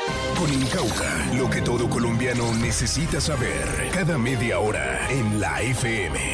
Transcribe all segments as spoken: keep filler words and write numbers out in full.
Con Incauta, lo que todo colombiano necesita saber, cada media hora en la F M.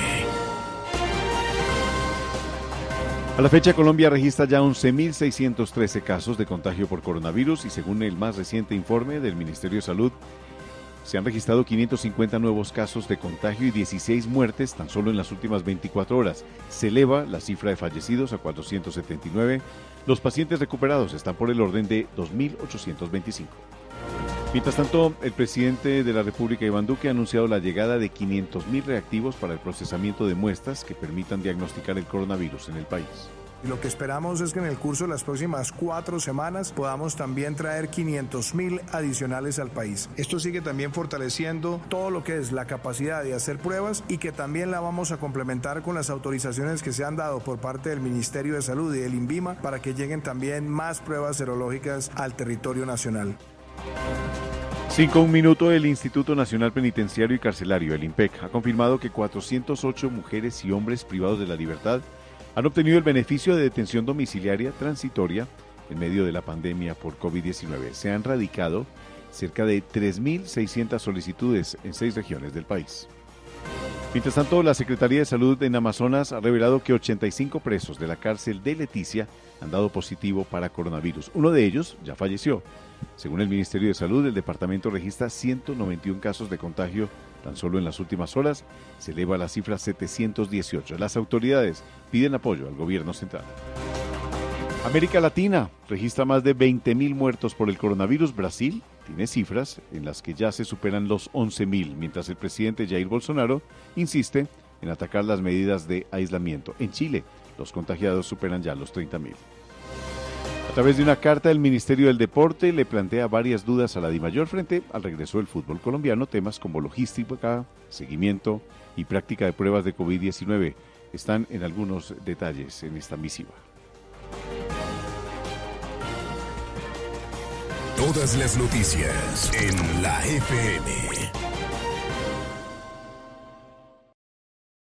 A la fecha, Colombia registra ya once mil seiscientos trece casos de contagio por coronavirus y según el más reciente informe del Ministerio de Salud, se han registrado quinientos cincuenta nuevos casos de contagio y dieciséis muertes tan solo en las últimas veinticuatro horas. Se eleva la cifra de fallecidos a cuatrocientos setenta y nueve. Los pacientes recuperados están por el orden de dos mil ochocientos veinticinco. Mientras tanto, el presidente de la República, Iván Duque, ha anunciado la llegada de quinientos mil reactivos para el procesamiento de muestras que permitan diagnosticar el coronavirus en el país. Y lo que esperamos es que en el curso de las próximas cuatro semanas podamos también traer quinientos mil adicionales al país. Esto sigue también fortaleciendo todo lo que es la capacidad de hacer pruebas y que también la vamos a complementar con las autorizaciones que se han dado por parte del Ministerio de Salud y del INVIMA para que lleguen también más pruebas serológicas al territorio nacional. Cinco un minuto, el Instituto Nacional Penitenciario y Carcelario, el INPEC, ha confirmado que cuatrocientas ocho mujeres y hombres privados de la libertad han obtenido el beneficio de detención domiciliaria transitoria en medio de la pandemia por COVID diecinueve. Se han radicado cerca de tres mil seiscientas solicitudes en seis regiones del país. Mientras tanto, la Secretaría de Salud en Amazonas ha revelado que ochenta y cinco presos de la cárcel de Leticia han dado positivo para coronavirus. Uno de ellos ya falleció. Según el Ministerio de Salud, el departamento registra ciento noventa y uno casos de contagio tan solo en las últimas horas. Se eleva la cifra a setecientos dieciocho. Las autoridades piden apoyo al gobierno central. América Latina registra más de veinte mil muertos por el coronavirus. Brasil tiene cifras en las que ya se superan los once mil, mientras el presidente Jair Bolsonaro insiste en atacar las medidas de aislamiento. En Chile, los contagiados superan ya los treinta mil. A través de una carta, el Ministerio del Deporte le plantea varias dudas a la DIMAYOR frente al regreso del fútbol colombiano. Temas como logística, seguimiento y práctica de pruebas de COVID diecinueve están en algunos detalles en esta misiva. Todas las noticias en la F M.